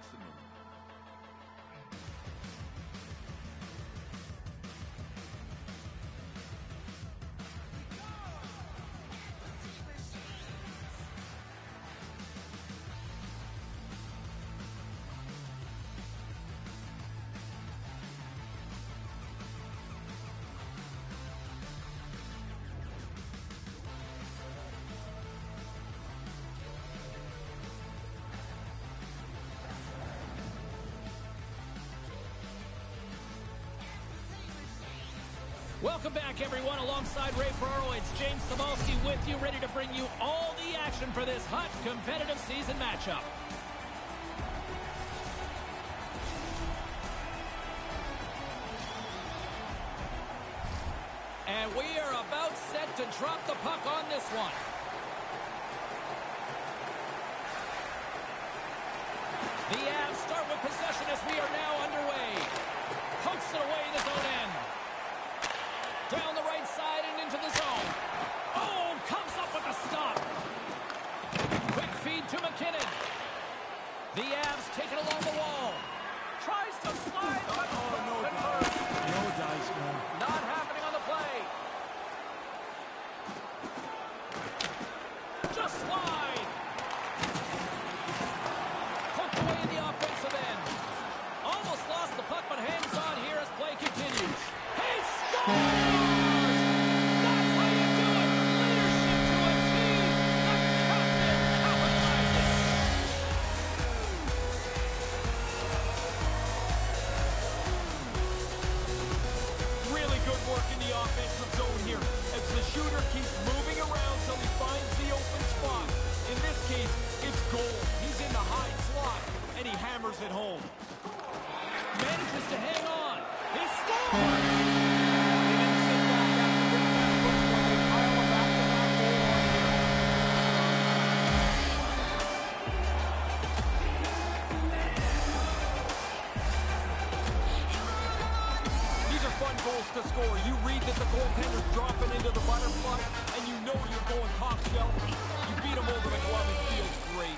maximum. Welcome back, everyone. Alongside Ray Ferraro, it's James Cebulski with you, ready to bring you all the action for this hot, competitive season matchup. And we are about set to drop the puck on this one. The Avs start with possession as we are now underway. Pokes it away in his own end. Down the right side and into the zone. Oh, comes up with a stop. Quick feed to McKinnon. The Avs take it along the wall. Tries to slide, but No dice, man. not happening on the play. Just slide. Poked away in the offensive end. Almost lost the puck, but hangs on here as play continues. He scores! Shooter keeps moving around till he finds the open spot. In this case, it's goal. He's in the high slot, and he hammers it home. Manages to hang on. He scores! They didn't sit back after getting that first one. They pile a back-to-back goal on here. These are fun goals to score. You read that the goaltender's dropping into the butterfly, and you know you're going top shelf. You beat him over the glove, it feels great.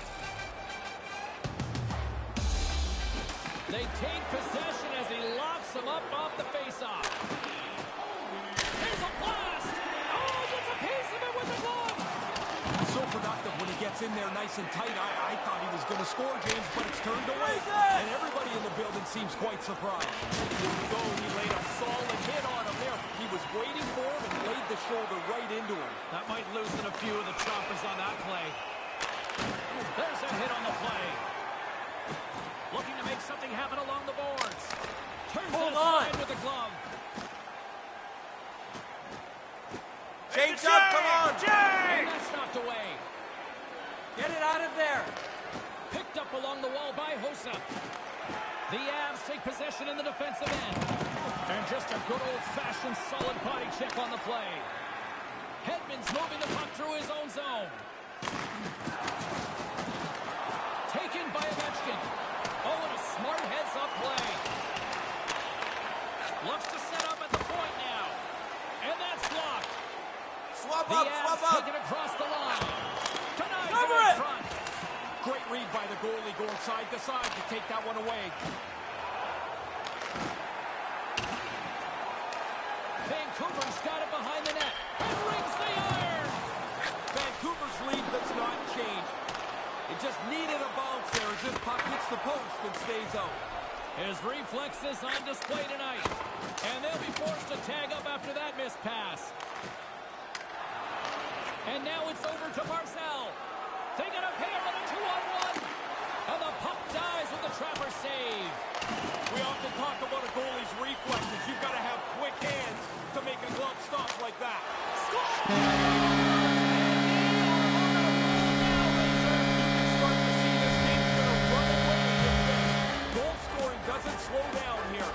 They take possession as he locks him up off the faceoff. Here's a blast! Oh, gets a piece of it with the glove! So productive when he gets in there nice and tight. I thought he was going to score, James, but it's turned away. And everybody in the building seems quite surprised. Here we go. He laid a solid hit on him there. He was waiting for him and laid the shoulder right into him. That might loosen a few of the choppers on that play. There's a hit on the play. Looking to make something happen along the boards. Turns it aside with the glove. Change up, come on! And that's knocked away. Get it out of there! Picked up along the wall by Hossa. The Avs take possession in the defensive end. And just a good old-fashioned solid body check on the play. Hedman's moving the puck through his own zone. Taken by Ovechkin. Oh, and a smart heads-up play. Looks to set up at the point now. And that's blocked. Swap The up, Avs swap up! take it across the line. Denies Cover it in it! front. Great read by the goalie going side to side to take that one away. Vancouver's got it behind the net. And rings the iron. Vancouver's lead does not change. It just needed a bounce there as this puck hits the post and stays out. His reflexes on display tonight. And they'll be forced to tag up after that missed pass. And now it's over to Barzal. They got a pair on a 2-on-1. And the puck dies with the Trapper save. We often talk about a goalie's reflexes. You've got to have quick hands to make a glove stop like that. Start to see this game's going to run away with this. Goal scoring doesn't slow down here.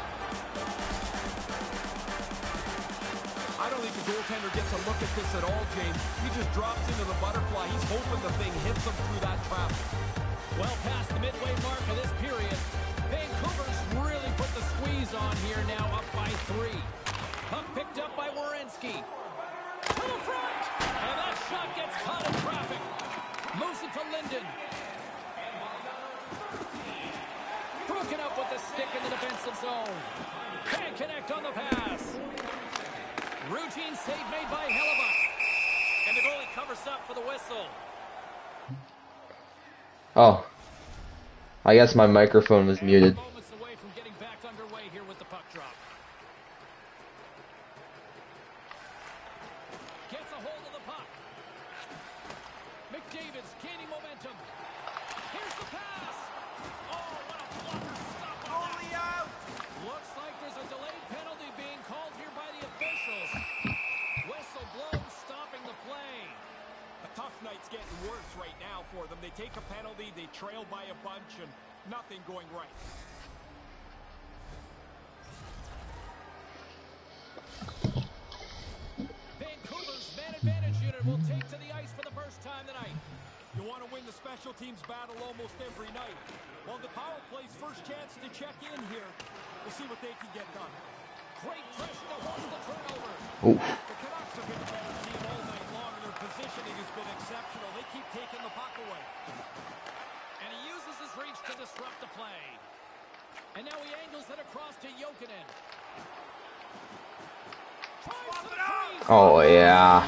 I don't think the goaltender gets a look at this at all, James. He just drops into the butterfly. He's hoping the thing hits him through that traffic. Well past the midway mark of this period. Vancouver's really put the squeeze on here, now up by 3. Puck picked up by Werenski. To the front! And that shot gets caught in traffic. Moves it to Linden. Broken up with the stick in the defensive zone. Can't connect on the pass. Routine save made by Hellebuck. And the goalie covers up for the whistle. Oh. I guess my microphone was muted. Moments away from getting back underway here with the puck drop. Gets a hold of the puck. McDavid's gaining momentum. Here's the pass. Oh, what a blocker stop on that. Out. Looks like there's a delayed penalty being called here by the officials. Whistle blows, stopping the play. A tough night's getting worse right now for them. They take a penalty, they trail by a bunch, and nothing going right. Vancouver's man advantage unit will take to the ice for the first time tonight. You want to win the special teams battle almost every night. Well, the power play's first chance to check in here. We'll see what they can get done. Great pressure to hold the turnover. Oof. The Canucks have been a better team all night long, and their positioning has been exceptional. They keep taking the puck away. And he uses his reach to disrupt the play. And now he angles it across to Jokinen. Tries to the crease. Oh, yeah.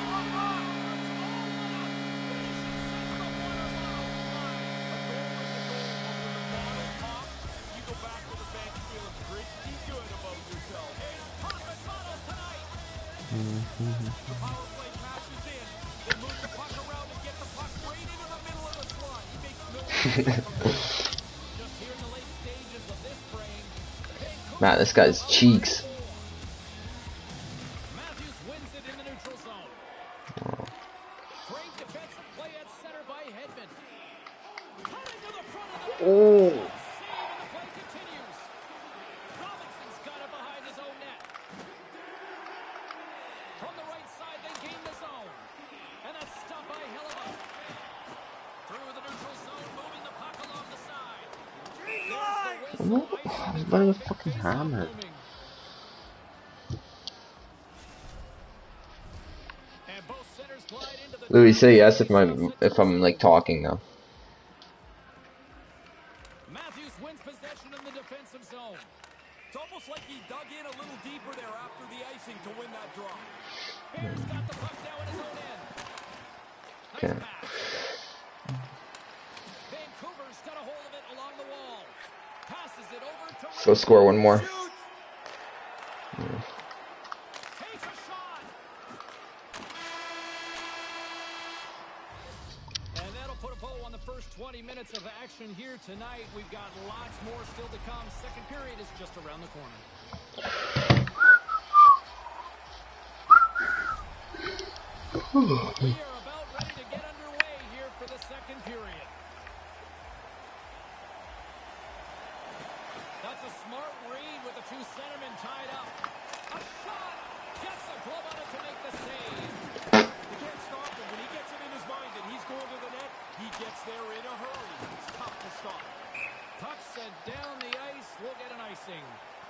You go back to the bench feeling pretty good about yourself. Perfect models tonight. The power play passes in. They move the puck around and get the puck right into the middle of the slot. He makes no mistake from there. Just here in the late stages of this frame. Man, this guy's cheeks. Matthews wins it in the neutral zone. Great defensive play at center by Hedman. Cutting to the front of the net. Oh. Save and the play continues. Robinson's got it behind his own net. From the right side, they gain the zone. And that's stopped by Hellebuck. Through the neutral zone, moving the puck along the side. There's the whistle. He's by the fucking hammer. And both centers glide into the Louis, say yes if I'm like talking now. Matthews wins possession in the defensive zone. It's almost like he dug in a little deeper there after the icing to win that draw. Bears got the puck now in his own end. Nice Okay. pass. Vancouver's got a hold of it along the wall. Passes it over to Let's go score one more. Takes a shot. And that'll put a bow on the first 20 minutes of action here tonight. We've got lots more still to come. Second period is just around the corner. We are about ready to get underway here for the second period. That's a smart read with the two centermen tied up. A shot! Gets a glove on it to make the save. You can't stop him. When he gets it in his mind that he's going to the net, he gets there in a hurry. It's tough to stop. Puck sent down the ice. We'll get an icing.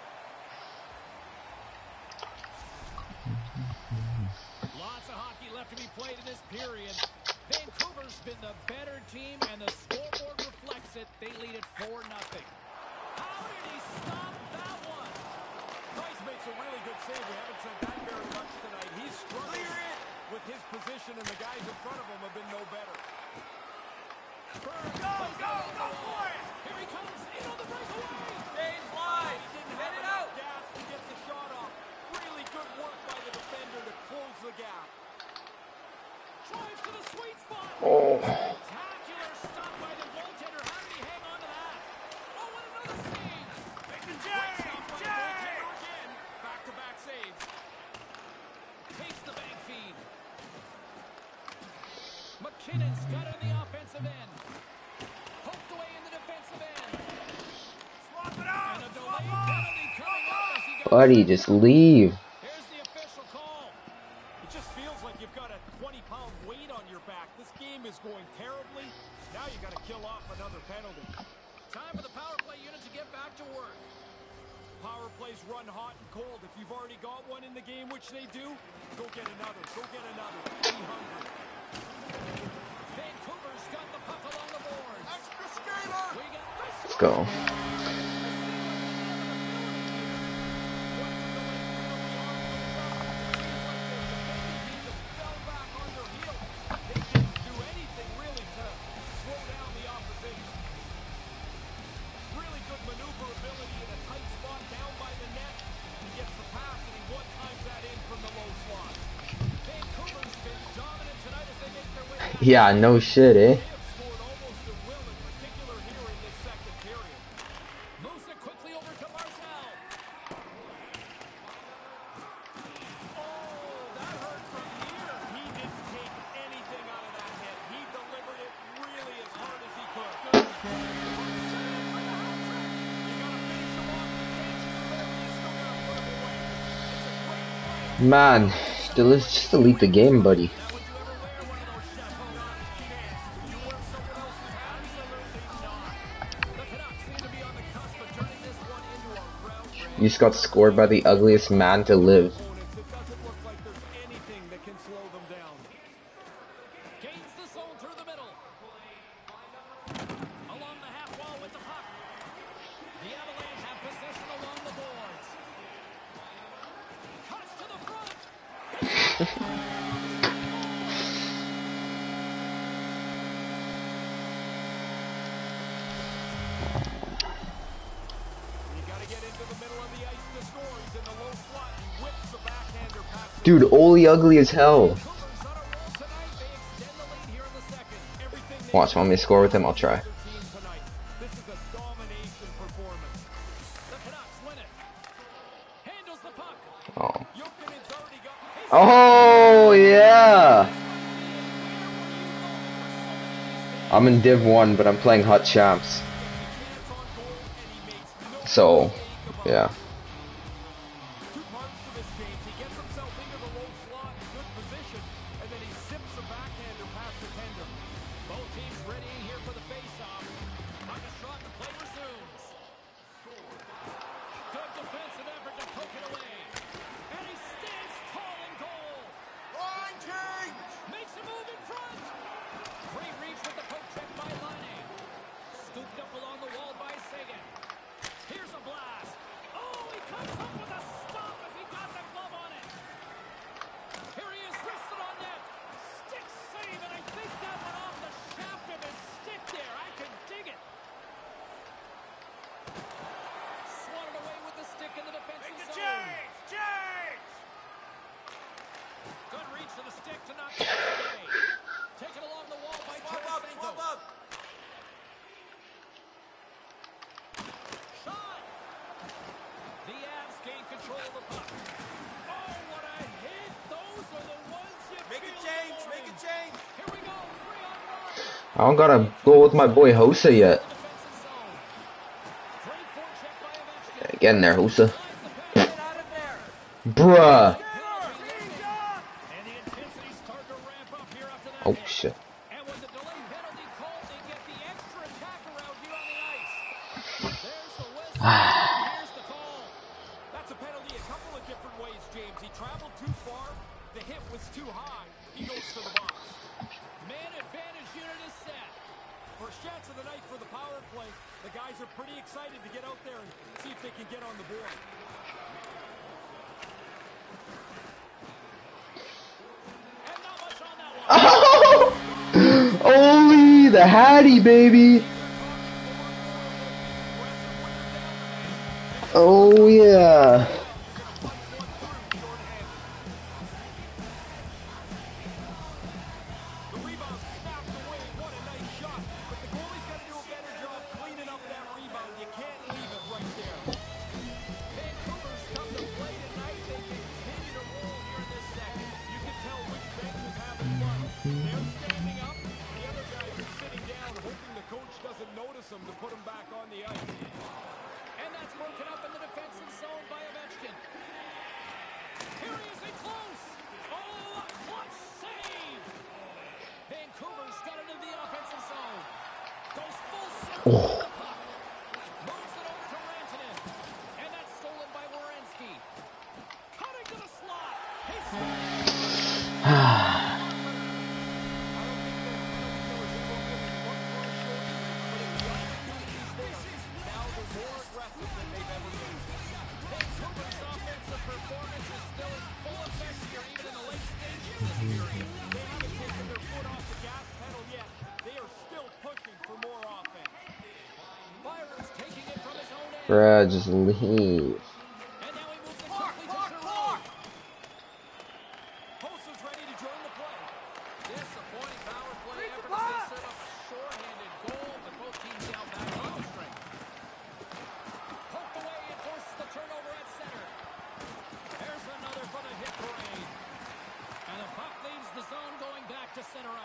Lots of hockey left to be played in this period. Vancouver's been the better team, and the scoreboard reflects it. They lead it 4-0. How did he stop that one? Price makes a really good save. We haven't said that very much tonight. He's struggling with his position, and the guys in front of him have been no better. Burns Go, plays go, it go over the for wall. it. Here he comes, in on the breakaway. James line. He didn't Get have it enough out. gas to get the shot off. Really good work by the defender to close the gap. Drives to the sweet spot. Oh. Spectacular stop by the goaltender. How did he hang on to that? Oh, what another save. Great stop by the goaltender again. Back-to-back saves. Takes the bank feed. McKinnon's got it in the offensive end. Poked away in the defensive end. Swap it out. And a delayed penalty coming up as he goes. Buddy, just leave. Here's the official call. It just feels like you've got a 20-pound weight on your back. This game is going terribly. Now you got to kill off another penalty. Time for the power play unit to get back to work. Power plays run hot and cold. If you've already got one in the game, which they do, go get another. Go get another. Be hungry. Vancouver's got the puck along the boards. Extra skater. We got this. Let's go. The Yeah, no shit, eh? Scored almost at will, in particular here in this second period. Moves it quickly over to Barzal. Oh, that hurt from here. He didn't take anything out of that hit. He delivered it really as hard as he could. You gotta finish him off. You still gotta put him away. It's a great play. Man, just delete the game, buddy. Now, would you ever wear one of those chapeaux? Not a chance. Would you wear someone else's hat? Absolutely not. The Canucks seem to be on the cusp of turning this one into a rout. You just got scored by the ugliest man to live. Opponents, it doesn't look like there's anything that can slow them down. Gains the zone through the middle. Along the half wall with the puck. The Avalanche have possession along the boards. Cuts to the front. You gotta get into the middle of the ice to score. He's in the low slot. He whips the backhander past. Dude, Oli ugly as hell. Cougars on a roll tonight. They extend the lead here in the second. Everything they Watch, want me to score with him? I'll try. other team tonight. This is a domination performance. The Canucks win it. Handles the puck. Oh. Jokinen's already got. Oh, yeah. I'm in Div 1, but I'm playing Hut Champs. So, yeah. Two parts to this, James. He gets himself into the low slot in good position, and then he zips a backhander past the tender. Both teams ready here for the face-off. Puck is shot, the play resumes. Good defensive effort to poke it away. And he stands tall in goal. Line change! Makes a move in front. Great reach with the poke check by Laine. Scooped up along the wall by Sagan. Here's a blast. Oh, he comes up with a stop as he got the glove on it. Here he is, wristed on net. Stick save, and I think that went off the shaft of his stick there. I can dig it. Swatted away with the stick in the defensive Make the zone. change! Change! Good reach to the stick to knock it away. Taken along the wall by Swap up! Tarasenko. Swap up! Shot! The Avs gain control of the puck. Oh, what a hit! Those are the ones you Make feel a in the change! Make morning. a change! Here we go, 3-on-1. I don't got a goal with my boy Hosa yet. Defensive zone. Great forecheck by Ovechkin. Get in there, Hosa. Slides the pass. Get out of there! Bruh. And the intensity's starting to ramp up here after that Oh, hit. shit. And with the delayed penalty called, they get the extra attacker out here on the ice. There's the whistle. Here's the call. That's a penalty a couple of different ways, James. He traveled too far. The hit was too high. He goes to the box. Man advantage unit is set. First chance of the night for the power play. The guys are pretty excited to get out there and see if they can get on the board. And not much on that one. Oli, the Hattie, baby. Oh, yeah. The rebound snapped away. What a nice shot. But the goalie's got to do a better job cleaning up that rebound. You can't leave it right there. Vancouver's come to play tonight. They continue to roll here in this second. You can tell which bench is having fun. They're standing up. The other guys are sitting down, hoping the coach doesn't notice them to put them back on the ice. And that's broken up in the defensive zone by Ovechkin. Here he is in close. Oh, a clutch save. Vancouver's got it in the offensive zone. Goes full circle with the puck. Moves it over to Rantanen. And that's stolen by Werenski. Cutting to the slot. He's Vancouver's offensive performance is still in full effect here, even in the late stages of the period. They haven't taken their foot off the gas pedal yet. They are still pushing for more offense. Byron's taking it from his own end. Bruh, just leave. And now he moves it quickly to Giroux. Hosa's ready to join the play. Disappointing power play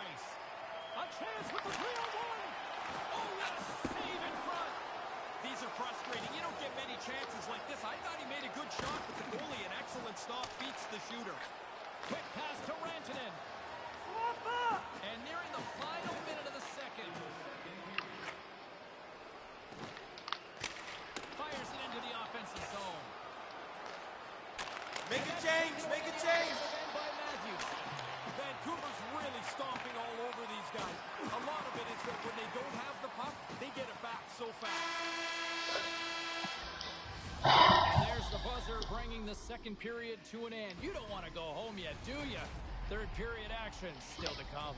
ice. A chance with the 3-on-1. Oh, what a save in front. These are frustrating. You don't get many chances like this. I thought he made a good shot, but the goalie, an excellent stop, beats the shooter. Quick pass to Rantanen. Swap up! And nearing the final minute of the second. Fires it into the offensive zone. Make a change! Make a change! Again by Matthews. Vancouver's really stomping all over these guys. A lot of it is that when they don't have the puck, they get it back so fast. And there's the buzzer bringing the second period to an end. You don't want to go home yet, do you? Third period action still to come.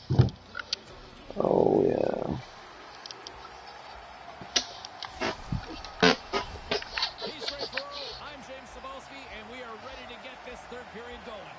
Oh yeah. He's Ray Ferraro. I'm James Cebulski, and we are ready to get this third period going.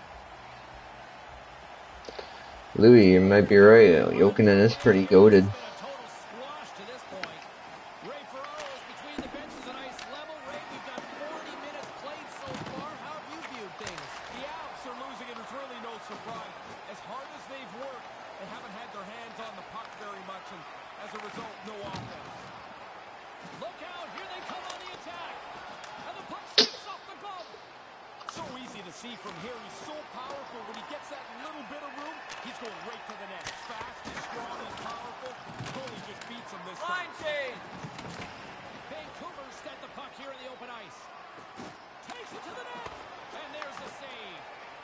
Louis, you might be right. Jokinen is pretty goated. It's been a total squash to this point. Ray Ferraro is between the benches at ice level. Ray, we've got 40 minutes played so far. How have you viewed things? The Avs are losing, and it's really no surprise. As hard as they've worked, they haven't had their hands on the puck very much, and as a result, no offense. Look out, here they come on the attack. And the puck skips off the glove. So easy to see from here. He's so powerful. When he gets that little bit of room, he's going right to the net. Fast, he's strong, he's powerful. Goalie just beats him this time. Line change! Vancouver's got the puck here in the open ice. Takes it to the net. And there's the save.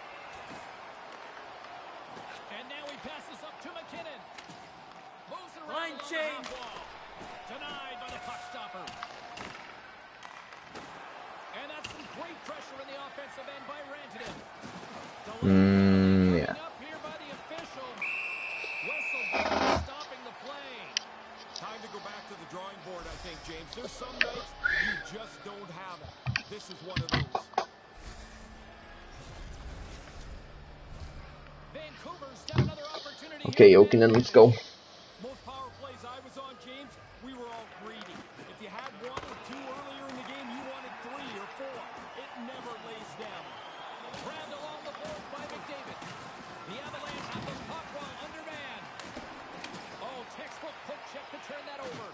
And now he passes up to McKinnon. Moves it around Line along change. the half wall. Denied by the puck stopper. And that's some great pressure in the offensive end by Rantanen. Yeah. Up here by the official. Whistle stopping the play. Time to go back to the drawing board, I think, James. There's some nights you just don't have it. This is one of those. Vancouver's got another opportunity. Okay, Jokinen, let's go. Most power plays I was on, James, we were all greedy. If you had one or two earlier in the game, you wanted 3 or 4. It never lays down. Rammed along the boards by McDavid. The Avalanche have the puck while undermanned. Oh, textbook poke check to turn that over.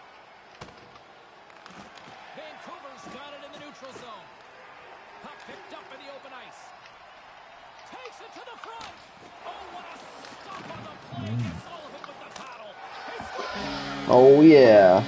Vancouver's got it in the neutral zone. Puck picked up in the open ice. Takes it to the front. Oh, what a stop on the play. Gets all of it with the paddle. He scores! Oh yeah.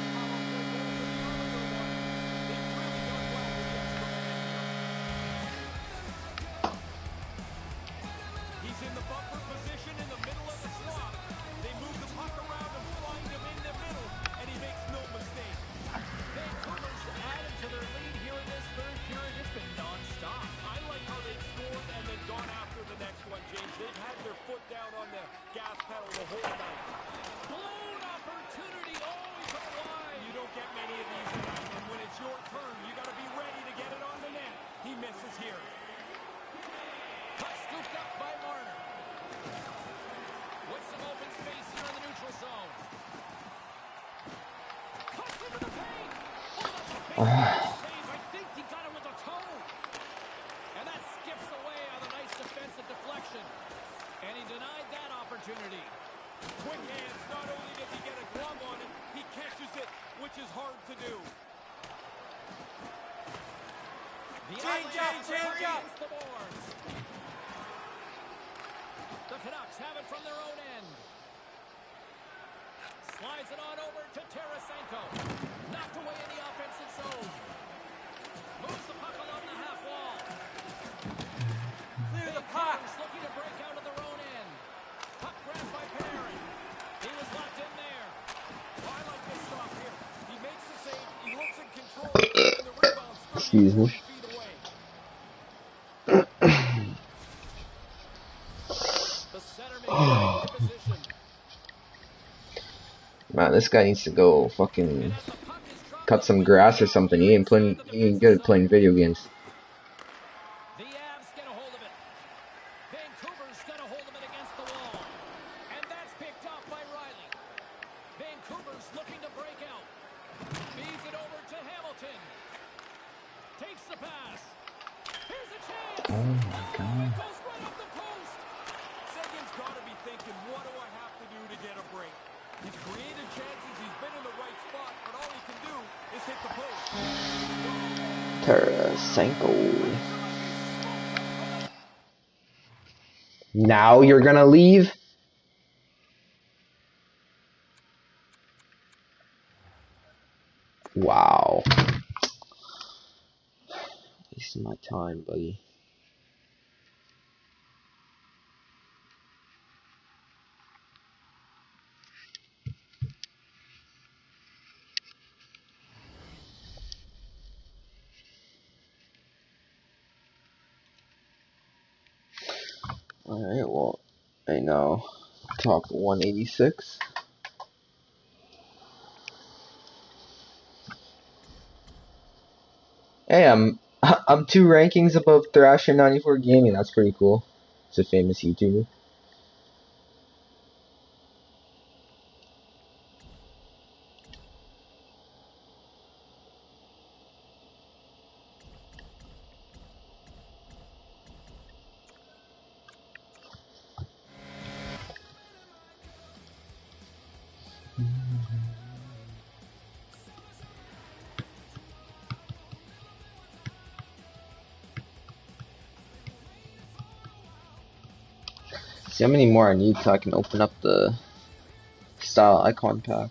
He's in the bumper position in the middle of the slot. They move the puck around and find him in the middle, and he makes no mistake. Vancouver's added to their lead here in this third period. It's been non-stop. I like how they've scored and then gone after the next one, James. They've had their foot down on the gas pedal the whole night. Blown opportunity. Oh, he's on wide. You don't get many of these, and when it's your turn, you got to be ready to get it on the net. He misses here. Puck scooped up by Marner. With some open space here in the neutral zone. Cuts into the paint. Oh, that's a big save. I think he got it with a toe. And that skips away on a nice defensive deflection. And he denied that opportunity. Quick hands. Not only does he get a glove on it, he catches it, which is hard to do. The Change Avalanche up, change up. against the boards. The Canucks have it from their own end. Slides it on over to Tarasenko. Knocked away in the offensive zone. Moves the puck along the half wall. Clear the puck! Vancouver's looking to break out of their own end. Puck grabbed by Panarin. He was locked in there. Oh, I like this stop here. He makes the save. He looks in control. And the rebound's 30 Excuse me. 40 feet away. The centerman in position. Man, this guy needs to go fucking And as the puck is dropped, cut some grass or something. He ain't good at playing video games. the Avs get a hold of it. Vancouver's got a hold of it against the wall. And that's picked off by Riley. Vancouver's looking to break out. Feeds it over to Hamilton. Takes the pass. Here's a chance. Oh my It god. goes right up the post. Seguin's got to be thinking, what do I have to do to get a break? He's created chances, he's been in the right spot, but all he can do is hit the post. Tarasenko. Now you're gonna leave? Wow. Wasting my time, buddy. Alright, well, I now top 186. Hey, I'm 2 rankings above Thrasher 94 Gaming. That's pretty cool. It's a famous YouTuber. See how many more I need so I can open up the style icon pack.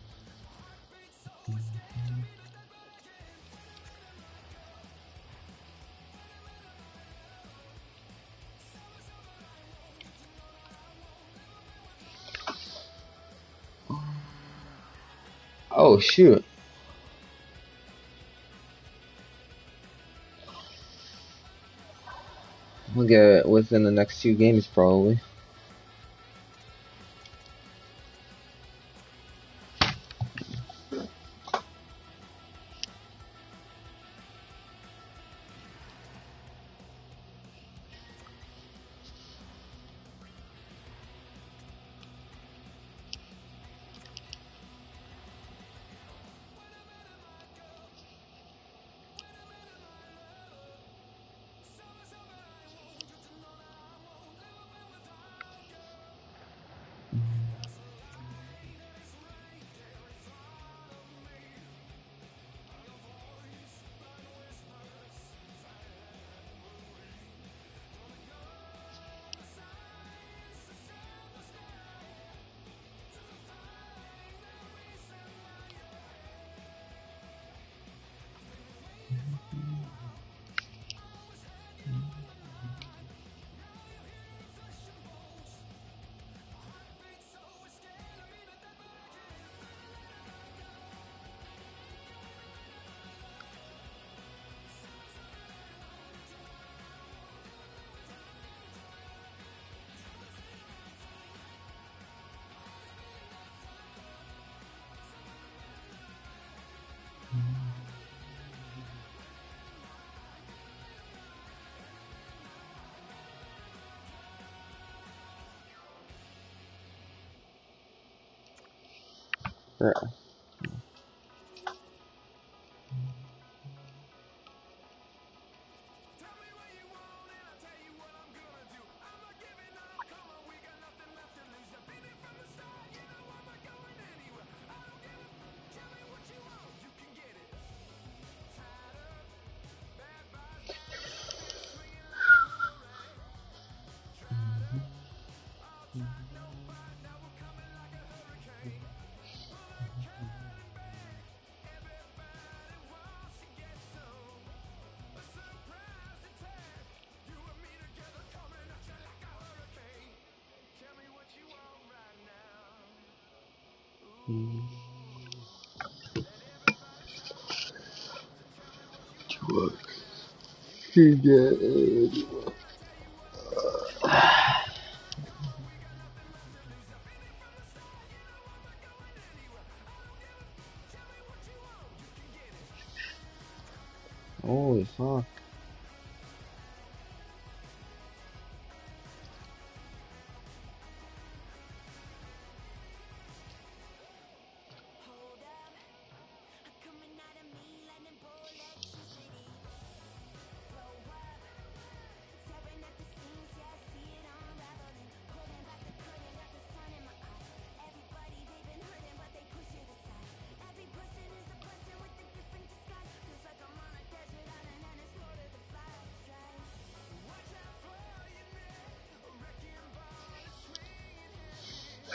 Oh shoot. We'll get it within the next 2 games probably. Yeah. Holy fuck.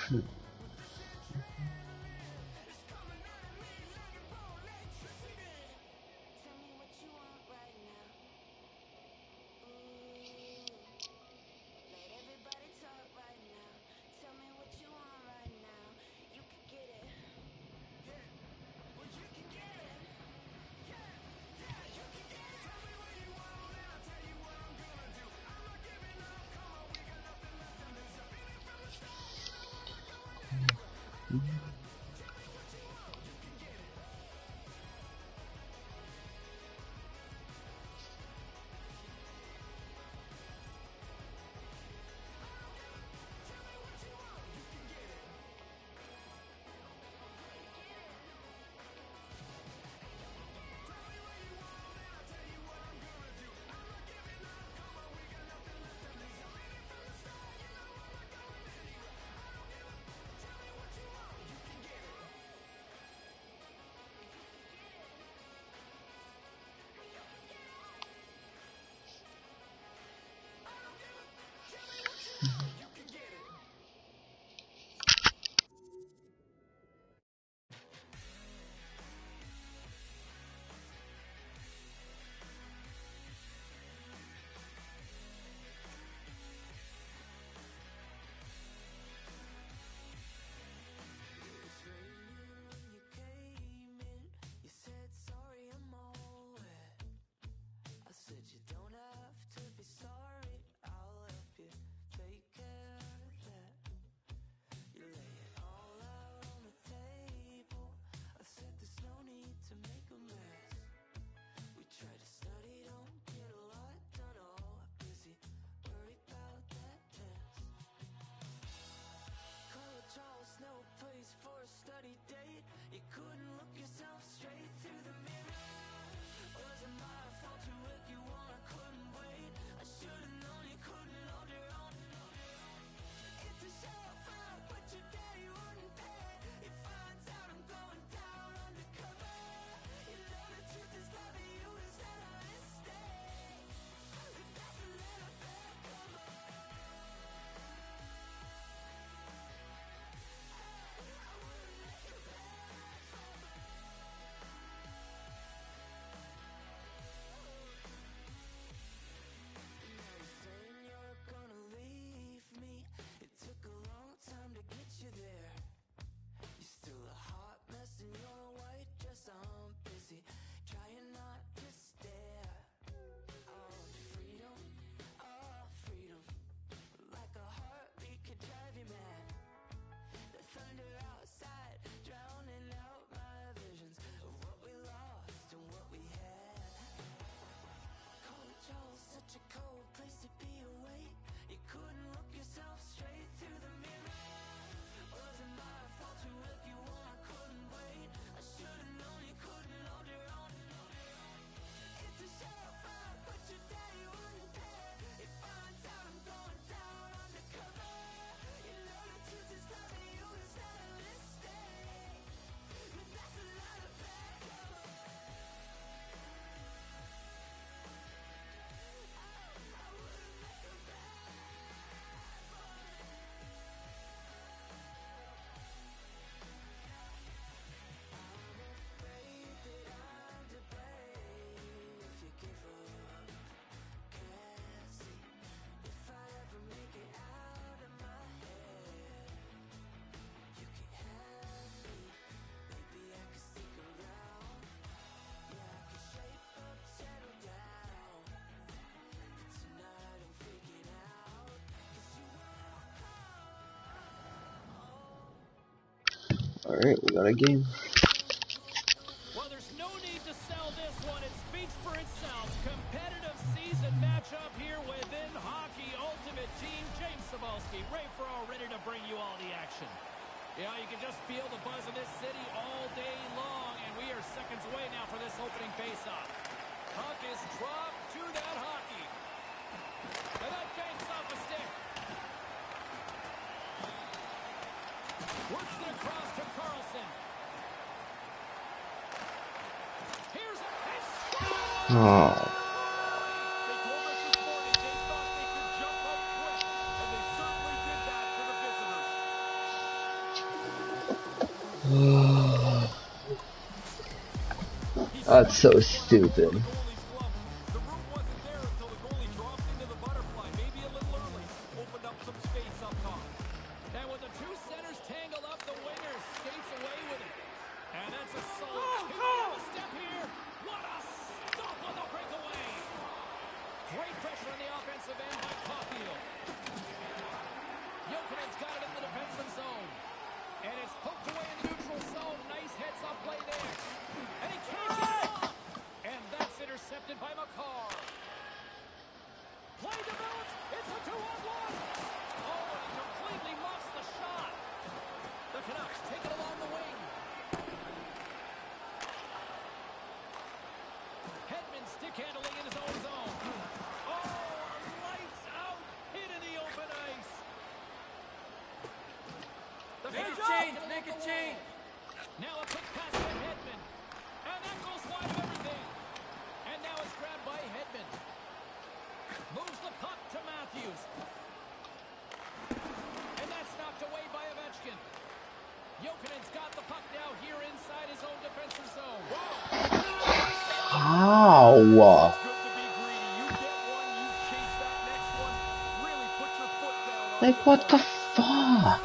Alright, we got a game. Well, there's no need to sell this one. It speaks for itself. Competitive season matchup here within Hockey Ultimate Team. James Cybulski, Ray Ferraro, ready to bring you all the action. You know, you can just feel the buzz of this city all day long, and we are seconds away now for this opening face-off. Puck is dropped to that hockey. And that banks off a stick. Works it across to Carlson. Here's a Oh. They told us this morning they thought they could jump up quick, and they certainly did that for the visitors. That's so stupid. The room wasn't there until the goalie dropped into the butterfly, maybe a little early. Opened up some space up top. And when the two centers tangle up, the winger skates away with it. And that's a solid step here. What a stop on the breakaway. Great pressure on the offensive end by Caulfield. Jokinen's got it in the defensive zone. And it's poked away in the neutral zone. Nice heads-up play there. And he can't get it off. And that's intercepted by McCarr. Play develops. It's a 2-on-1. Oh, and he completely muffs the shot. The Canucks take it along the wing. Hedman stick handling in his own zone. Oh, lights out. Hit in the open ice. Make a change, make a change. Now a quick pass to Hedman. And that goes wide of everything. And now it's grabbed by Hedman. Moves the puck to Matthews. And that's knocked away by Ovechkin. Jokinen's got the puck now here inside his own defensive zone. How? Good to be greedy. You get one, you chase that next one. Really put your foot down on Like, what the fuck?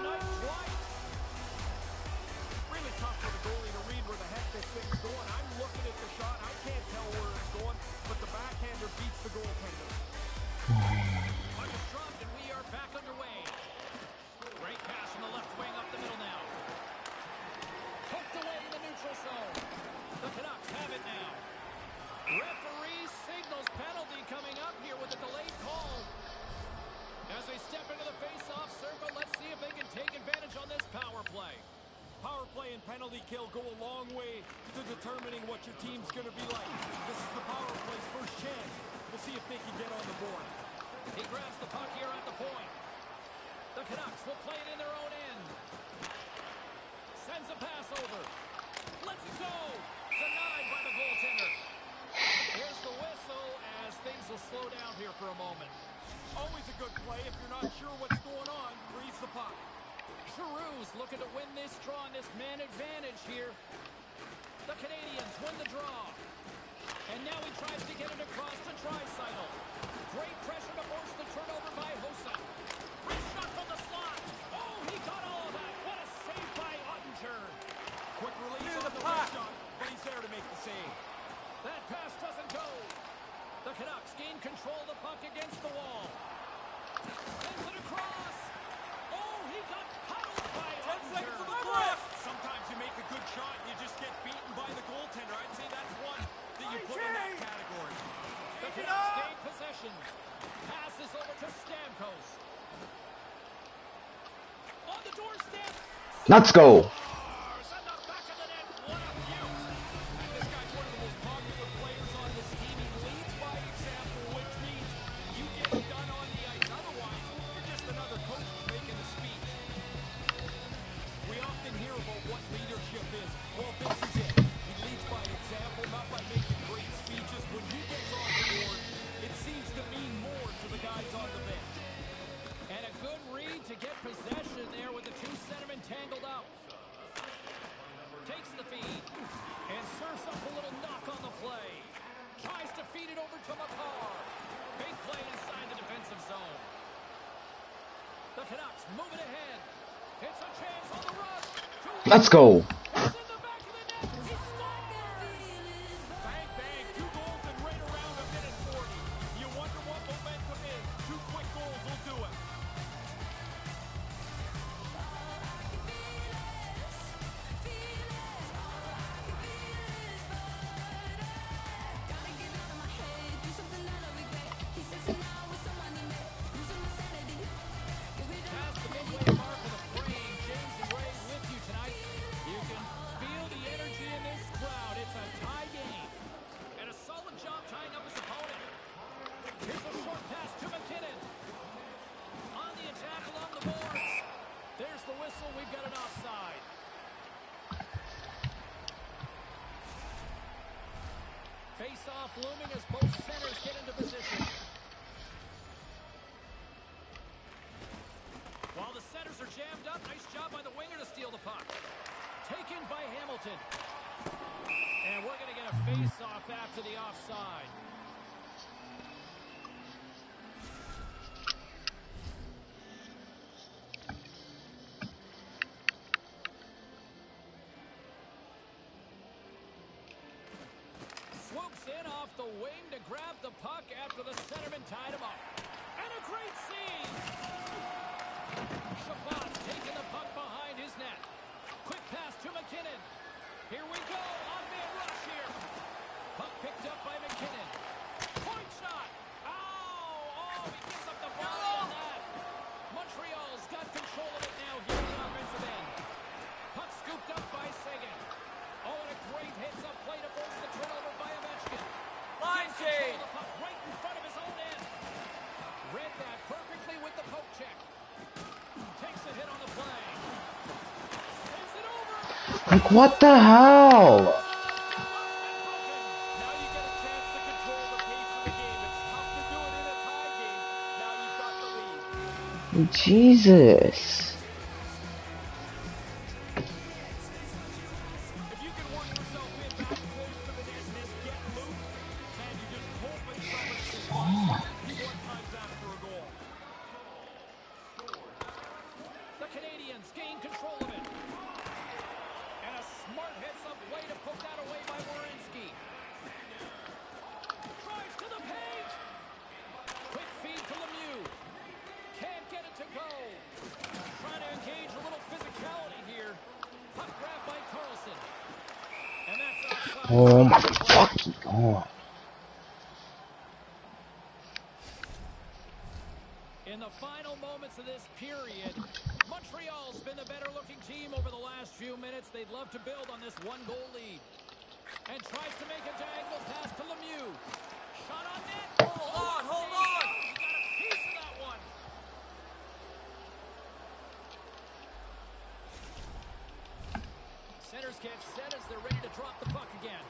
Really tough for the goalie to read where the heck this thing's going. I'm looking at the shot. I can't tell where it's going, but the backhander beats the goaltender. Puck is dropped and we are back underway. Great pass from the left wing up the middle now. Poked away in the neutral zone. The Canucks have it now. Referee signals penalty coming up here with a delayed call. As they step into the face-off circle, let's see if they can take advantage on this power play. Power play and penalty kill go a long way to determining what your team's going to be like. This is the power play's first chance. We'll see if they can get on the board. He grabs the puck here at the point. The Canucks will play it in their own end. Sends a pass over. Lets it go. Denied by the goaltender. Here's the whistle as things will slow down here for a moment. Always a good play. If you're not sure what's going on, freeze the puck. Giroux's looking to win this draw on this man advantage here. The Canadians win the draw. And now he tries to get it across to Draisaitl. Great pressure to force the turnover by Hossa. Free shot from the slot. Oh, he got all of that. What a save by Ottinger. Quick release Clear on the the puck. wrist shot, but he's there to make the save. That pass doesn't go. The Canucks gain control of the puck against the wall. Sends it across. Oh, he got huddled by 10 seconds of the Ottinger. clip. Sometimes you make a good shot and you just get beaten by the goaltender. I'd say that's one that you put in that category. The Canucks gain possession. Passes over to Stamkos. On the doorstep. Let's go. Scores in the back of the net. What a beaut. And this guy's one of the most popular players on this team. He leads by example, which means you get it done on the ice. Otherwise, you're just another coach making a speech. We often hear about what leadership is. Well, this is it. He leads by example, not by making great speeches. When he gets on the board, it seems to mean more to the guys on the bench. And a good read to get possession there with the two centermen tangled up. Takes the feed and serves up a little knock on the play. Tries to feed it over to McCarr. Big play inside the defensive zone. The Canucks move it ahead. It's a chance on the rush. Let's go. It's in the back of the net. He scores! Bang, bang, 2 goals in right around a minute 40. You wonder what momentum is. 2 quick goals will do it. Past the midway mark of the frame, James and Ray with you tonight. You can feel the energy in this crowd. It's a tie game. And a solid job tying up his opponent. Here's a short pass to McKinnon. On the attack along the boards. There's the whistle. We've got an offside. Face-off looming as both centers get into position. While the centers are jammed up, nice job by the winger to steal the puck. taken by Hamilton. And we're going to get a face-off after the offside. Swoops in off the wing to grab the puck after the centerman tied him up. And a great save! Shabbat's taking the puck behind his net. Quick pass to McKinnon. Here we go, on-man rush here. Puck picked up by McKinnon. Point shot! Oh, he gives up the body on that. Montreal's got control of it now here at the offensive end. Puck scooped up by Seguin. Oh, and a great heads-up play to force the turnover by Ovechkin. Line change. The puck right in front of his own end. Read that perfectly with the poke check. Takes a hit on the play. Sends it over. Like, what the hell? Now you get a chance to control the pace of the game. It's tough to do it in a tie game. Now you've got the lead. Jesus. If you can work yourself in back close to the net and then get loose, man, you just hoping somebody can watch you more times after a goal. The Canadians gain control of it. And a smart heads-up play to poke that away by Werenski. Drives to the paint. Quick feed to Lemieux. Can't get it to go. Trying to engage a little physicality here. Puck grabbed by Carlson. And that's outside. Oh my fucking god. In the final moments of this period, Montreal's been the better-looking team over the last few minutes. They'd love to build on this one-goal lead. And tries to make a diagonal pass to Lemieux. Shot on net. Hold on. He got a piece of that one. Centers get set as they're ready to drop the puck again.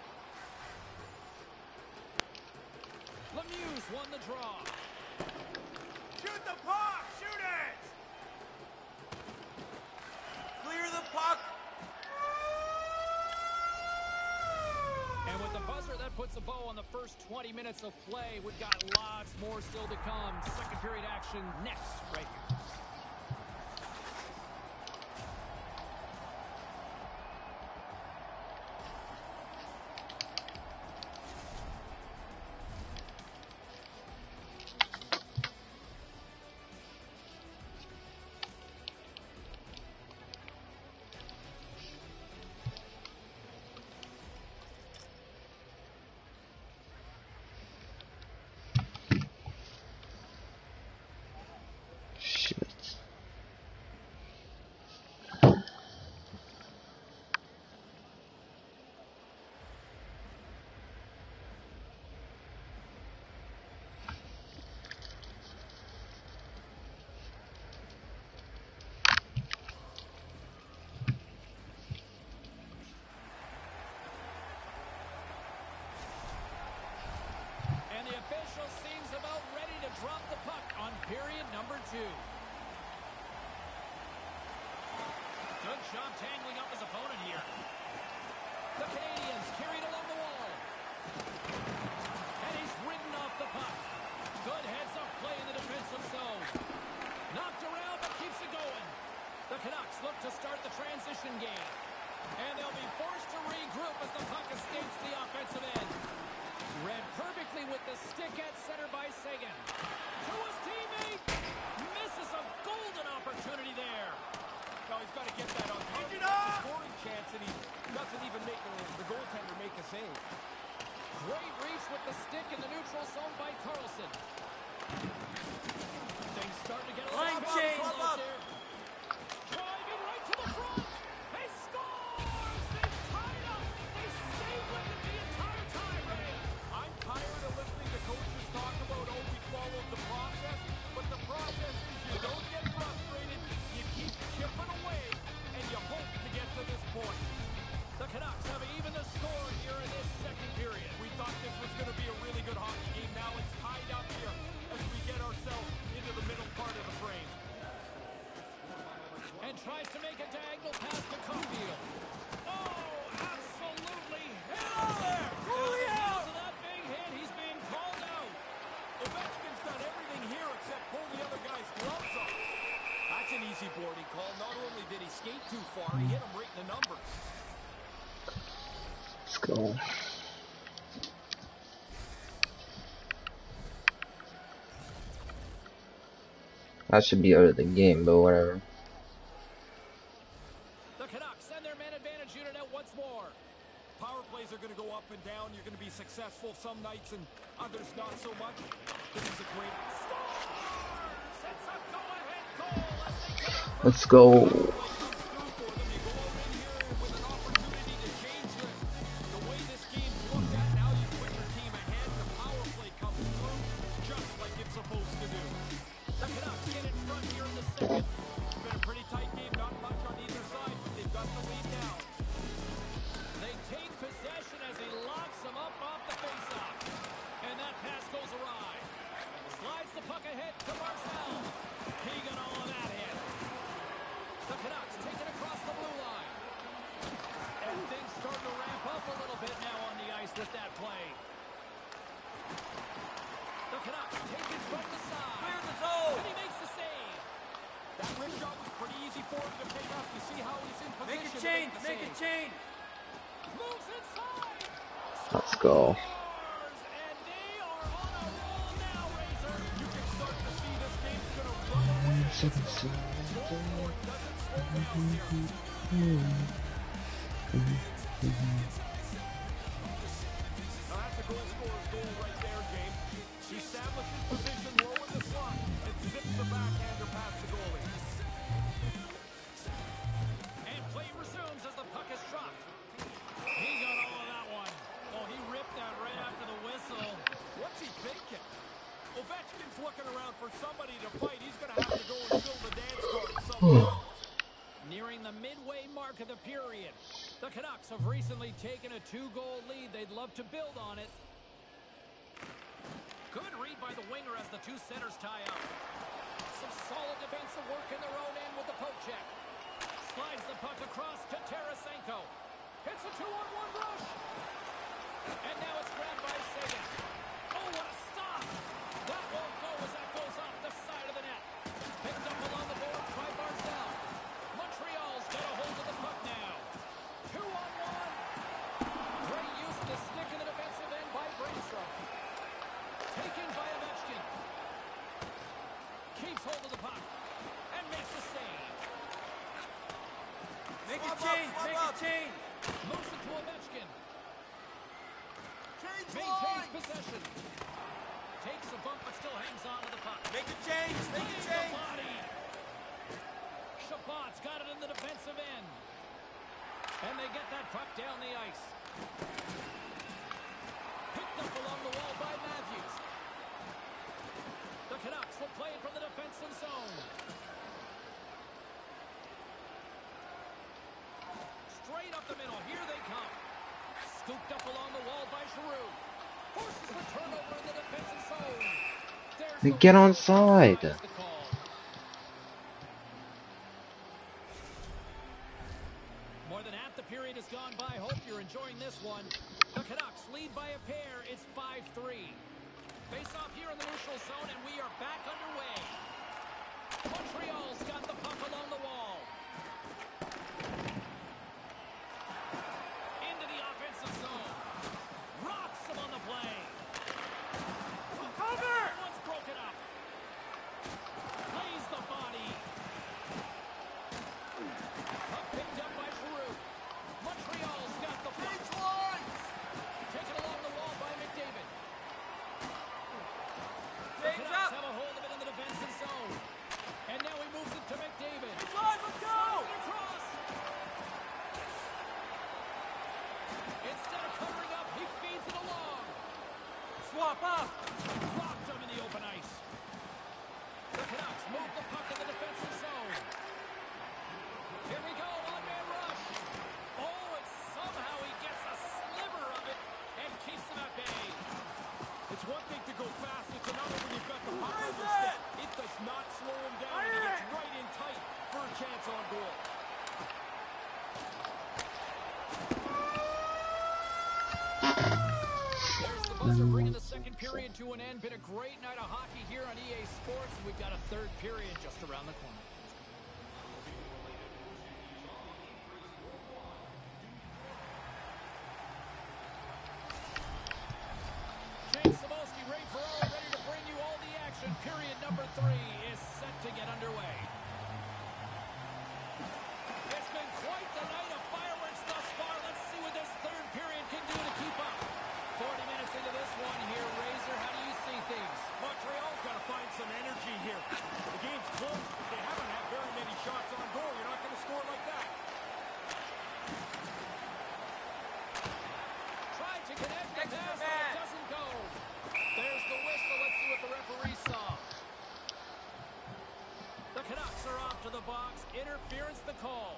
Lemieux's won the draw. Shoot the puck! Shoot it! Clear the puck! And with the buzzer, that puts a bow on the first 20 minutes of play. We've got lots more still to come. Second period action next, right here. Shit. And the official seems about ready to drop the puck on period number 2. Good job tangling up his opponent here. The Canadians carried along the wall. And he's ridden off the puck. Good heads-up play in the defensive zone. Knocked around, but keeps it going. The Canucks look to start the transition game. And they'll be forced to regroup as the puck escapes the offensive end. Read perfectly with the stick at center by Seguin. To his teammate. Misses a golden opportunity there. No, he's got to get that on target. Pick it It's a up! scoring chance, and he doesn't even make the goaltender make a save. Great reach with the stick in the neutral zone by Carlson. Things starting to get a little Line bit change. out Up. there. Driving right to the front. They scores! They tied up. They stayed with it the entire time, Ray. I'm tired of listening to coaches talk about, oh, we followed the process, but the process is you don't get frustrated, you keep chipping away, and you hope to get to this point. The Canucks have even the score here in this second period. We thought this was going to be a really good hockey game. Now it's tied up here as we get ourselves into the middle part of the frame. And tries to make a diagonal pass to Caulfield. far. He hit him right in the numbers. Let's go. That should be out of the game, but whatever. The Canucks send their man advantage unit out once more. Power plays are going to go up and down. You're going to be successful some nights and others not so much. This is a great... Sets up go-ahead goal as they get it from Let's go. Play comes through for them. You go out in here with an opportunity to change the way this game's looked at. Now you put your team ahead. The power play comes through just like it's supposed to do. the Canucks get in front here in the second. It's been a pretty tight game. Not much on either side, but they've got the lead now. They take possession as he locks them up off the faceoff. And that pass goes awry. Slides the puck ahead to Marcel. He got all of that in. The Canucks take it across the blue line. And things start to ramp up a little bit now on the ice with that play. The Canucks take it from the side. Clear the zone. And he makes the save. That wrist shot was pretty easy for him to pick up. You see how he's in position. Make a to change. the Make a save. change. Moves inside. Let's go. And they are on a roll now, Razor. You can start to see this game's going to run away. Goal doesn't slow down here. Now that's a goal scorer's goal right there, James. He establishes position low in the slot and zips the backhander past the goalie. And play resumes as the puck is dropped. He got all of that one. Oh, he ripped that right after the whistle. What's he thinking? Ovechkin's looking around for somebody to fight. He's going to have to go and fill the dance card somewhere. Nearing the midway mark of the period. The Canucks have recently taken a 2-goal lead. They'd love to build on it. Good read by the winger as the two centers tie up. Some solid defensive work in their own end with the poke check. Slides the puck across to Tarasenko. Hits a 2-on-1 rush. And now it's grabbed by Sagan. Oh, what a stop! That won't go as that goes off the side of the net. Picked up along the boards by Barzal. Montreal's got a hold of the puck now. 2-on-1. Great use of the stick in the defensive end by Brandstrom. Taken by Ovechkin. Keeps hold of the puck. And makes the save. Make a change. Make a change. Moves it to Ovechkin. Change Maintains line. possession. Takes a bump but still hangs on to the puck. Make a change. Make a Plays the change. body. Chabot's got it in the defensive end. And they get that puck down the ice. Picked up along the wall by Matthews. The Canucks will play it from the defensive zone. Straight up the middle. Here they come. Scooped up along the wall by Giroux. Forces the turnover in the defensive zone. There's They the get on whistle. side. That's the call. More than half the period has gone by. Hope you're enjoying this one. The Canucks lead by a pair. It's 5-3. Face off here in the neutral zone, and we are back underway. Montreal's got the puck along the wall. Into the offensive zone. Rocks him on the play. Cover. One's broken up. Plays the body. Puck picked up by Giroux. Montreal's got the puck. Change line. Taken along the wall by McDavid. The Change Canucks up. have a hold of it in the defensive zone. And now he moves it to McDavid. Line. Let's go. Slides it across. Instead of covering up, he feeds it along. Swap up. Dropped him in the open ice. The Canucks move the puck in the defensive zone. Here we go, one-man rush. Oh, and somehow he gets a sliver of it and keeps them at bay. It's one thing to go fast. It's another when you've got the puck on Raise the it. stick. It does not slow him down. And he gets right in tight for a chance on goal. There's the buzzer bringing the second period to an end. Been a great night of hockey here on EA Sports. We've got a third period just around the corner. number 3 is set to get underway. It's been quite the night of fireworks thus far. Let's see what this third period can do to keep up. 40 minutes into this one here, Razor. How do you see things? Montreal's got to find some energy here. The game's close, but they haven't had very many shots on goal. You're not going to score like that. Tried to connect the pass, but it doesn't go. There's the whistle. Let's see what the referee saw. The Canucks are off to the box. Interference the call.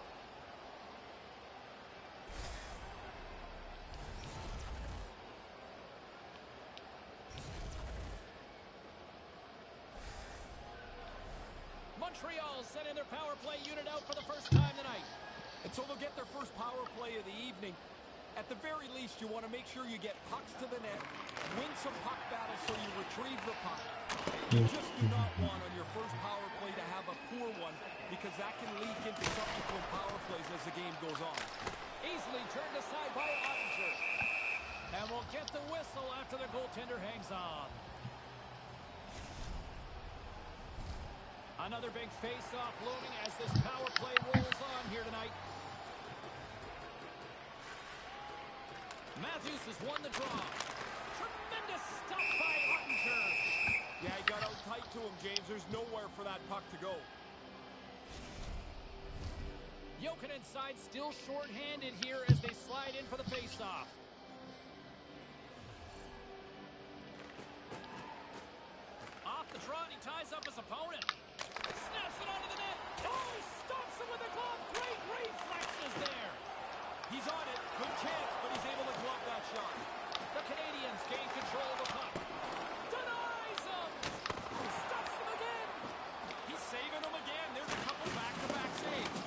Montreal sending their power play unit out for the first time tonight. And so they'll get their first power play of the evening. At the very least, you want to make sure you get pucks to the net, win some puck battles so you retrieve the puck. You just do not want on your first power play to have a poor one, because that can leak into subsequent power plays as the game goes on. Easily turned aside by Ottinger. And we'll get the whistle after the goaltender hangs on. Another big face-off looming as this power play rolls on here tonight. Matthews has won the draw. Tremendous stop by Ottinger. Yeah, he got out tight to him, James. There's nowhere for that puck to go. Jokinen side still short-handed here as they slide in for the face-off. Off the draw, and he ties up his opponent. Snaps it onto the net. Oh, he stops him with a glove. Great reflexes there. He's on it. Good chance, but he's able to glove that shot. The Canadians gain control of the puck. Denies him. Stops him again. He's saving them again. There's a couple back-to-back saves.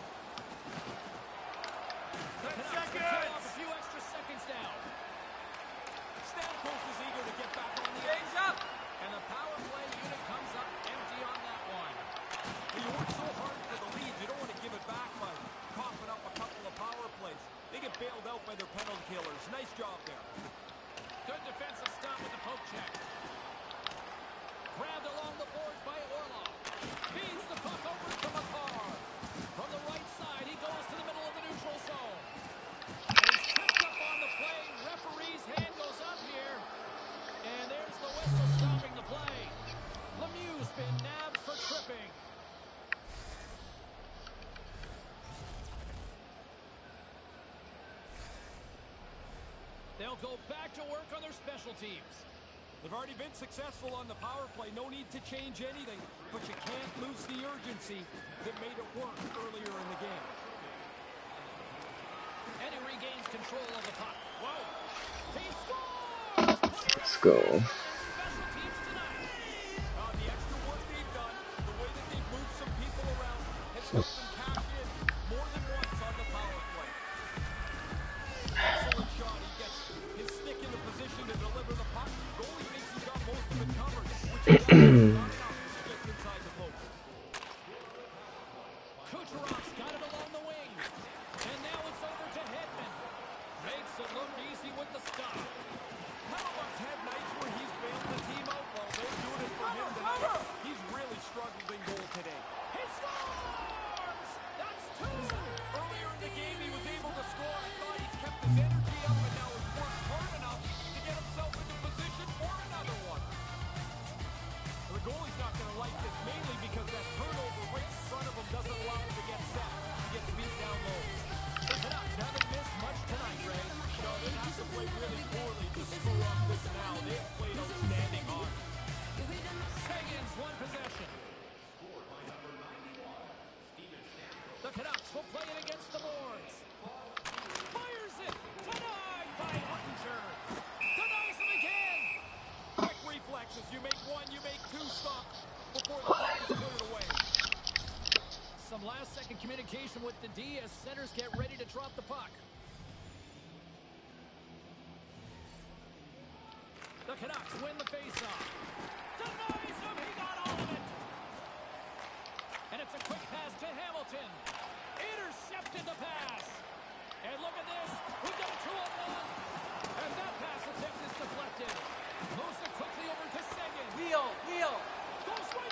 The Canucks can kill off a few extra seconds now. Stamkos is eager to get back on the ice. And the power play unit comes up empty on that one. You work so hard for the lead, you don't want to give it back by coughing up a couple of power plays. They get bailed out by their penalty killers. Nice job there. Good defensive stop with the poke check. Grabbed along the boards by Orlov. Feeds the puck over to Makar. From the right side, he goes to the middle of the neutral zone. And he's tripped up on the play. Referee's hand goes up here. And there's the whistle stopping the play. Lemieux's been nabbed for tripping. They'll go back to work on their special teams. They've already been successful on the power play. No need to change anything, but you can't lose the urgency that made it work earlier in the game. And he regains control of the puck. Whoa! He scores! Let's go. Special teams tonight. The extra work they've done, the way that they've moved some people around, has helped them cash in more than once on the power play. Excellent shot. He gets his stick in the position to deliver the puck. Goalie thinks he's got most of it covered, which is not enough to get inside the post. Kucherov's got it along the wing. And now it's over to Hedman. Makes it look easy with the stop. Hellebuck's had nights where he's bailed the team out. Well, they're doing it for him tonight. He's really struggled in goal today. He scores! That's two! Earlier in the game, he was able to score. I thought he's kept his energy up, and now he's worked hard enough to get himself into position for another one. The goalie's not going to like this, mainly because that turnover right in front of him doesn't allow him to get set. He gets beat down low. The Canucks haven't missed much tonight, Ray. No, they have to play really poorly to screw up this now. They've played outstanding hard. Seguin's won possession. The Canucks will play it against the boards. Fires it. Denied by Ottinger. Denies him again. Quick reflexes. You make one, you make two stops before the puck is cleared away. Some last-second communication with the D as centers get ready to drop the puck. The Canucks win the faceoff. Denies him. He got all of it. And it's a quick pass to Hamilton. Intercepted the pass. And look at this. We've got a 2-on-1. And that pass attempt is deflected. Moves it quickly over to Seguin. Wheel! Goes right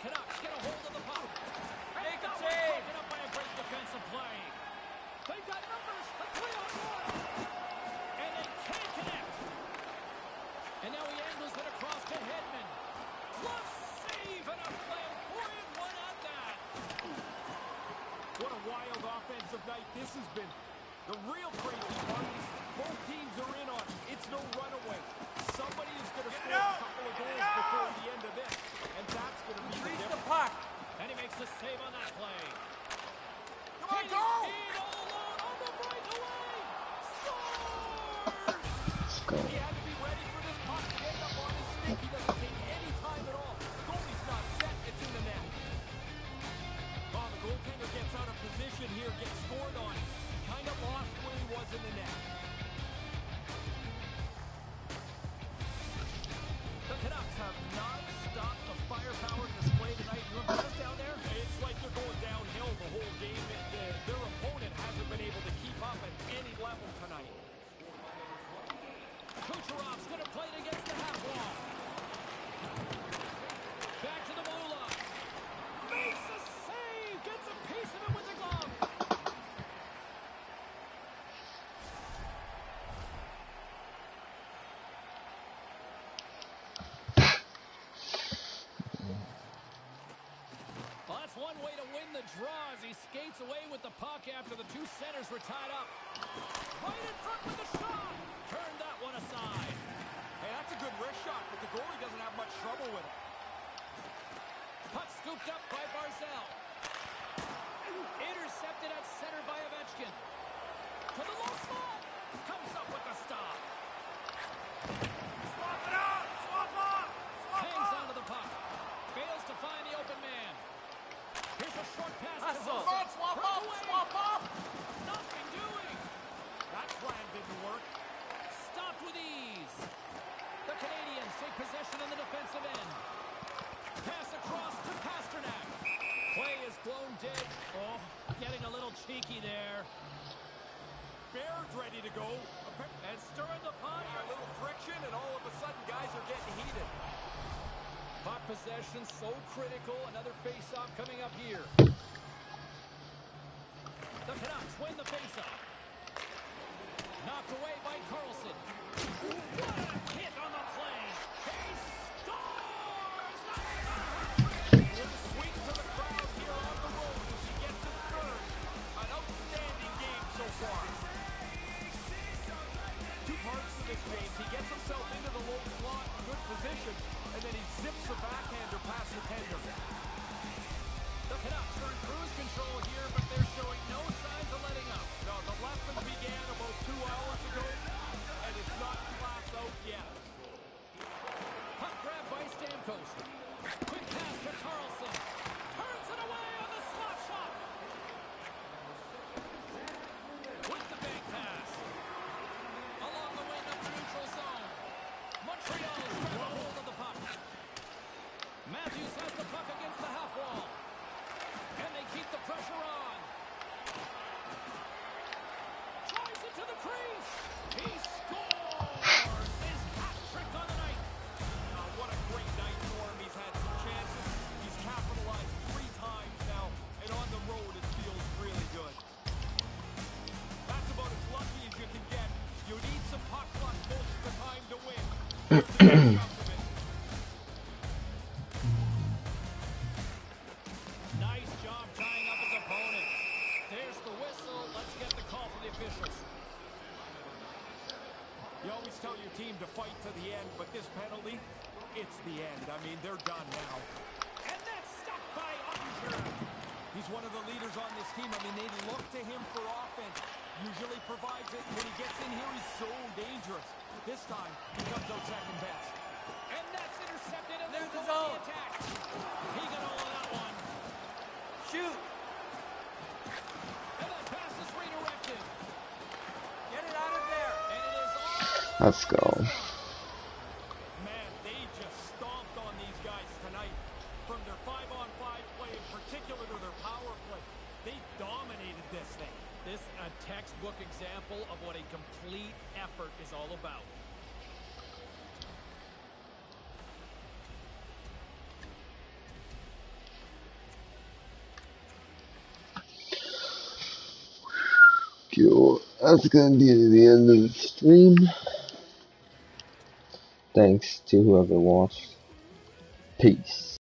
Canucks get a hold of the puck. Make a That one's save. broken up by a great defensive play. They've got numbers. A 3-on-1. And they can't connect. And now he angles it across to Hedman. Plus save and a flamboyant one at that. What a wild offensive night this has been. The real crazy part is both teams are in on it. It's no runaway. Somebody is going to score a couple of goals before the end of this, and that's going to be the Reach the difference. puck. And he makes the save on that play. Come on, Taking go! speed all alone on the breakaway. Scores! Let's go. He had to be ready for this puck to end up on his stick. He doesn't take any time at all. The goalie's not set. It's in the net. Oh, the goaltender gets out of position here, gets scored on. Kind of lost where he was in the net. The Canucks have not stopped the firepower display tonight. You impressed down there? It's like they're going downhill the whole game. Their opponent hasn't been able to keep up at any level tonight. Kucherov's going to play it against the half wall. Back to the blue line. Makes a save. Gets a piece of it with the glove. Well, that's one way to win the draw as he skates away with the puck after the two centers were tied up. Right in front with the shot. Turned that one aside. Hey, that's a good wrist shot, but the goalie doesn't have much trouble with it. Puck scooped up by Barzal. Intercepted at center by Ovechkin. To the low slot. Comes up with the stop. Swap it up! Swap up! Swap Hangs up! onto the puck. Fails to find the open man. Here's a short pass to Hustle. Wilson. Swap Broke up! away. Swap up! Nothing doing. That plan didn't work. Stopped with ease. The Canadians take possession in the defensive end. Pass across to Pasternak. Play is blown dead. Oh, getting a little cheeky there. Bear's ready to go. And stirring the pot. A little friction, and all of a sudden, guys are getting heated. Puck possession so critical. Another face-off coming up here. The Canucks win the face-off. Knocked away by Carlson. What a hit on the play. He scores! With a swing to the crowd here on the road as he gets his third. An outstanding game so far. Two parts to this, James. He gets himself into the low slot, good position, and then he zips the backhander past the tender. The Canucks are in cruise control here, but they're showing no signs of letting up. No, the lesson began about 2 hours ago, and it's not class out yet. Puck grab by Stamkos. Quick pass to Carlson. Turns it away on the slot shot. With the bank pass. Along the wing up the neutral zone. Montreal's got a hold of the puck. Matthews has the puck against the half wall. And they keep the pressure on. Drives it to the crease. He scores! His hat trick on the night. What a great night for him. He's had some chances. He's capitalized 3 times now, and on the road it feels really good. That's about as lucky as you can get. You need some puck luck most of the time to win. Nice job tying up his opponent. There's the whistle. Let's get the call from the officials. You always tell your team to fight to the end, but this penalty, it's the end. I mean, they're done now. And that's stopped by Ottinger. He's one of the leaders on this team. I mean, they look to him for offense. Usually provides it. When he gets in here, he's so dangerous. This time, he comes out second best. And that's intercepted, and There's they're the going zone. the attack. He got all of that one. Shoot. And that pass is redirected. Get it out of there. And it is all Let's go. Man, they just stomped on these guys tonight. From their 5-on-5 play, in particular to their power play, they dominated this thing. This a textbook example of what a complete effort is all about. Cool. That's gonna be the end of the stream. Thanks to whoever watched. Peace.